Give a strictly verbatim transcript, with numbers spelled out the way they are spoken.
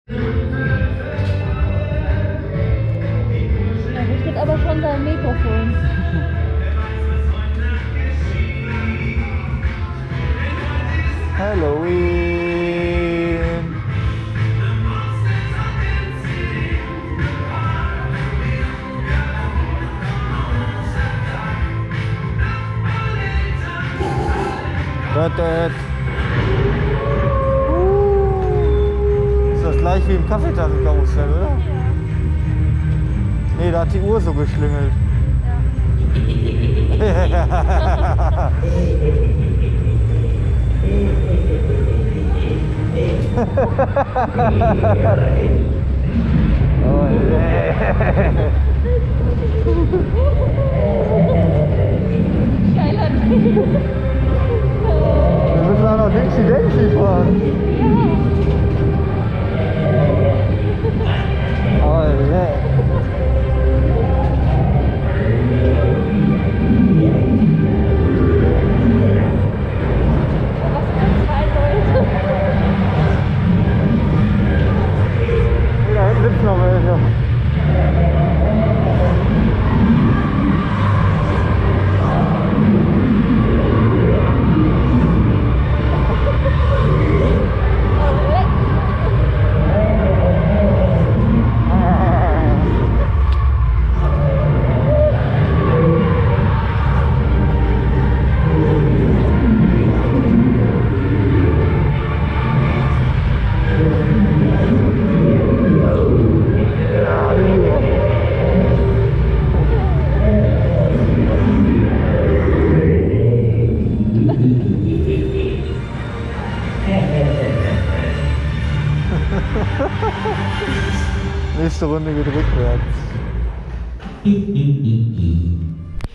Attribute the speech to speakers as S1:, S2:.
S1: Er richtet aber schon sein Mikrofon.
S2: Halloween. Dort, dort. Ist das gleich wie im Kaffeetassen-Karussell, oder?
S1: Ja.
S2: Nee, da hat die Uhr so geschlingelt.
S1: Ja.
S2: Oh, nee.
S1: Geiler
S2: Wir müssen auch noch Dixie Dixie fahren. Oh, nee.
S1: Was für zwei Leute.
S2: Da hinten sitzen noch welche. Nächste Runde geht rückwärts.